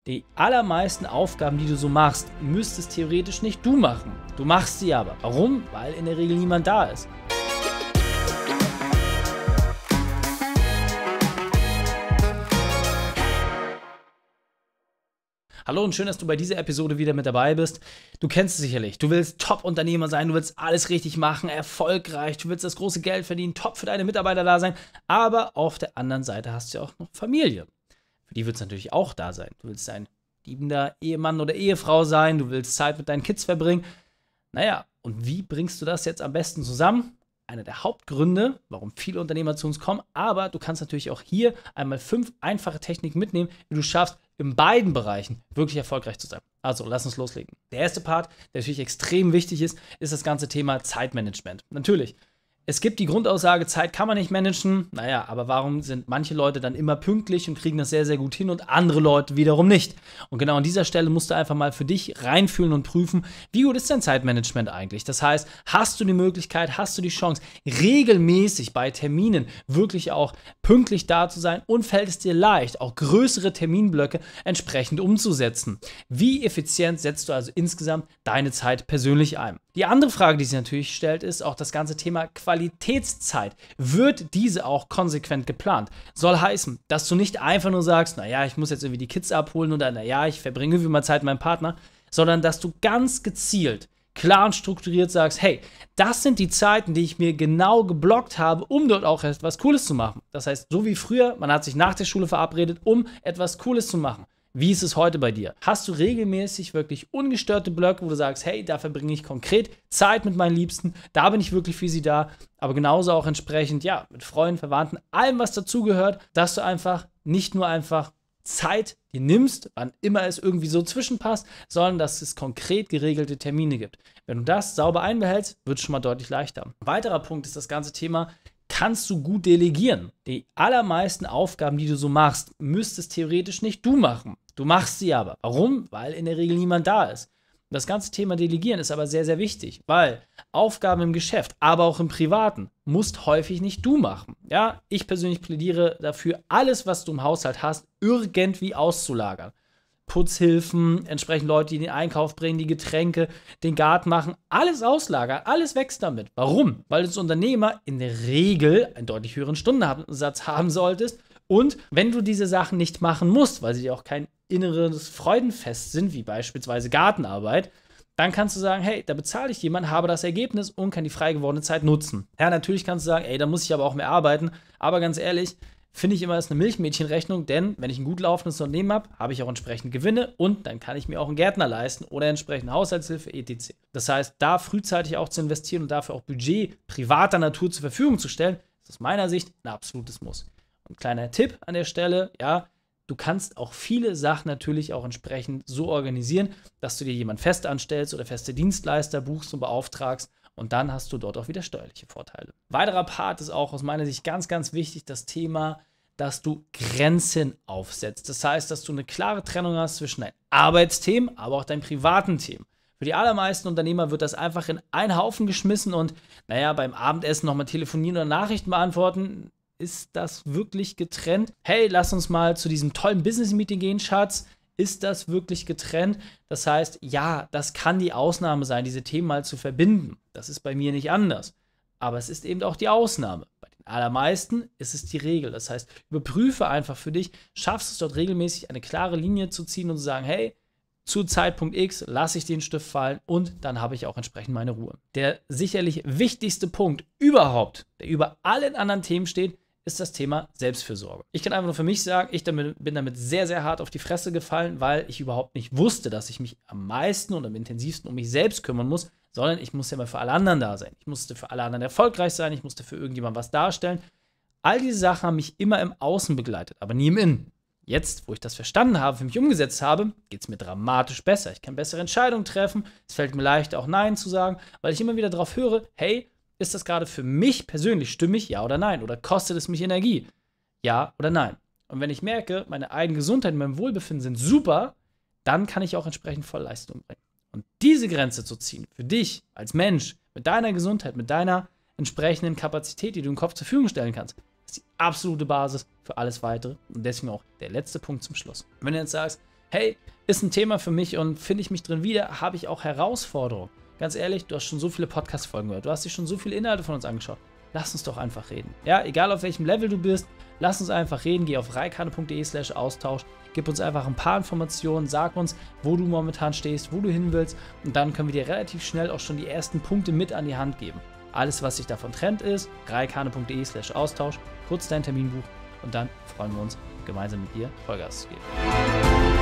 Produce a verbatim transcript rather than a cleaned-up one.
Die allermeisten Aufgaben, die du so machst, müsstest theoretisch nicht du machen. Du machst sie aber. Warum? Weil in der Regel niemand da ist. Hallo und schön, dass du bei dieser Episode wieder mit dabei bist. Du kennst es sicherlich. Du willst Top-Unternehmer sein, du willst alles richtig machen, erfolgreich, du willst das große Geld verdienen, top für deine Mitarbeiter da sein. Aber auf der anderen Seite hast du ja auch noch Familie. Für die wird es natürlich auch da sein. Du willst ein liebender Ehemann oder Ehefrau sein, du willst Zeit mit deinen Kids verbringen. Naja, und wie bringst du das jetzt am besten zusammen? Einer der Hauptgründe, warum viele Unternehmer zu uns kommen, aber du kannst natürlich auch hier einmal fünf einfache Techniken mitnehmen, wie du schaffst, in beiden Bereichen wirklich erfolgreich zu sein. Also, lass uns loslegen. Der erste Part, der natürlich extrem wichtig ist, ist das ganze Thema Zeitmanagement. Natürlich, es gibt die Grundaussage, Zeit kann man nicht managen. Naja, aber warum sind manche Leute dann immer pünktlich und kriegen das sehr, sehr gut hin und andere Leute wiederum nicht? Und genau an dieser Stelle musst du einfach mal für dich reinfühlen und prüfen, wie gut ist dein Zeitmanagement eigentlich? Das heißt, hast du die Möglichkeit, hast du die Chance, regelmäßig bei Terminen wirklich auch pünktlich da zu sein und fällt es dir leicht, auch größere Terminblöcke entsprechend umzusetzen? Wie effizient setzt du also insgesamt deine Zeit persönlich ein? Die andere Frage, die sich natürlich stellt, ist auch das ganze Thema Qualitätszeit. Wird diese auch konsequent geplant? Soll heißen, dass du nicht einfach nur sagst, naja, ich muss jetzt irgendwie die Kids abholen oder naja, ich verbringe irgendwie mal Zeit mit meinem Partner, sondern dass du ganz gezielt, klar und strukturiert sagst, hey, das sind die Zeiten, die ich mir genau geblockt habe, um dort auch etwas Cooles zu machen. Das heißt, so wie früher, man hat sich nach der Schule verabredet, um etwas Cooles zu machen. Wie ist es heute bei dir? Hast du regelmäßig wirklich ungestörte Blöcke, wo du sagst, hey, da verbringe ich konkret Zeit mit meinen Liebsten, da bin ich wirklich für sie da, aber genauso auch entsprechend, ja, mit Freunden, Verwandten, allem, was dazugehört, dass du einfach nicht nur einfach Zeit dir nimmst, wann immer es irgendwie so zwischenpasst, sondern dass es konkret geregelte Termine gibt. Wenn du das sauber einbehältst, wird es schon mal deutlich leichter. Ein weiterer Punkt ist das ganze Thema, kannst du gut delegieren? Die allermeisten Aufgaben, die du so machst, müsstest theoretisch nicht du machen. Du machst sie aber. Warum? Weil in der Regel niemand da ist. Das ganze Thema Delegieren ist aber sehr, sehr wichtig, weil Aufgaben im Geschäft, aber auch im Privaten, musst häufig nicht du machen. Ja, ich persönlich plädiere dafür, alles, was du im Haushalt hast, irgendwie auszulagern. Putzhilfen, entsprechend Leute, die den Einkauf bringen, die Getränke, den Garten machen, alles auslagern, alles wächst damit. Warum? Weil du als Unternehmer in der Regel einen deutlich höheren Stundensatz haben solltest und wenn du diese Sachen nicht machen musst, weil sie dir auch kein inneres Freudenfest sind, wie beispielsweise Gartenarbeit, dann kannst du sagen, hey, da bezahle ich jemanden, habe das Ergebnis und kann die frei gewordene Zeit nutzen. Ja, natürlich kannst du sagen, ey, da muss ich aber auch mehr arbeiten, aber ganz ehrlich, finde ich immer, ist eine Milchmädchenrechnung, denn wenn ich ein gut laufendes Unternehmen habe, habe ich auch entsprechend Gewinne und dann kann ich mir auch einen Gärtner leisten oder entsprechend Haushaltshilfe et cetera. Das heißt, da frühzeitig auch zu investieren und dafür auch Budget privater Natur zur Verfügung zu stellen, ist aus meiner Sicht ein absolutes Muss. Und ein kleiner Tipp an der Stelle, ja, du kannst auch viele Sachen natürlich auch entsprechend so organisieren, dass du dir jemanden fest anstellst oder feste Dienstleister buchst und beauftragst. Und dann hast du dort auch wieder steuerliche Vorteile. Weiterer Part ist auch aus meiner Sicht ganz, ganz wichtig, das Thema, dass du Grenzen aufsetzt. Das heißt, dass du eine klare Trennung hast zwischen deinen Arbeitsthemen, aber auch deinen privaten Themen. Für die allermeisten Unternehmer wird das einfach in einen Haufen geschmissen und, naja, beim Abendessen nochmal telefonieren oder Nachrichten beantworten. Ist das wirklich getrennt? Hey, lass uns mal zu diesem tollen Business-Meeting gehen, Schatz. Ist das wirklich getrennt? Das heißt, ja, das kann die Ausnahme sein, diese Themen mal zu verbinden. Das ist bei mir nicht anders. Aber es ist eben auch die Ausnahme. Bei den allermeisten ist es die Regel. Das heißt, überprüfe einfach für dich, schaffst du es dort regelmäßig eine klare Linie zu ziehen und zu sagen, hey, zu Zeitpunkt X lasse ich den Stift fallen und dann habe ich auch entsprechend meine Ruhe. Der sicherlich wichtigste Punkt überhaupt, der über allen anderen Themen steht, ist das Thema Selbstfürsorge. Ich kann einfach nur für mich sagen, ich damit, bin damit sehr, sehr hart auf die Fresse gefallen, weil ich überhaupt nicht wusste, dass ich mich am meisten und am intensivsten um mich selbst kümmern muss, sondern ich musste immer für alle anderen da sein. Ich musste für alle anderen erfolgreich sein, ich musste für irgendjemanden was darstellen. All diese Sachen haben mich immer im Außen begleitet, aber nie im Innen. Jetzt, wo ich das verstanden habe, für mich umgesetzt habe, geht es mir dramatisch besser. Ich kann bessere Entscheidungen treffen, es fällt mir leicht, auch Nein zu sagen, weil ich immer wieder darauf höre, hey, ist das gerade für mich persönlich stimmig, ja oder nein? Oder kostet es mich Energie? Ja oder nein? Und wenn ich merke, meine eigene Gesundheit und mein Wohlbefinden sind super, dann kann ich auch entsprechend Vollleistung bringen. Und diese Grenze zu ziehen, für dich als Mensch, mit deiner Gesundheit, mit deiner entsprechenden Kapazität, die du im Kopf zur Verfügung stellen kannst, ist die absolute Basis für alles Weitere. Und deswegen auch der letzte Punkt zum Schluss. Wenn du jetzt sagst, hey, ist ein Thema für mich und finde ich mich drin wieder, habe ich auch Herausforderungen. Ganz ehrlich, du hast schon so viele Podcast-Folgen gehört, du hast dir schon so viele Inhalte von uns angeschaut. Lass uns doch einfach reden. Ja, egal auf welchem Level du bist, lass uns einfach reden. Geh auf reikane punkt de slash Austausch. Gib uns einfach ein paar Informationen. Sag uns, wo du momentan stehst, wo du hin willst. Und dann können wir dir relativ schnell auch schon die ersten Punkte mit an die Hand geben. Alles, was sich davon trennt, ist reikane punkt de slash Austausch. Kurz deinen Termin buchen und dann freuen wir uns, gemeinsam mit dir Vollgas zu geben.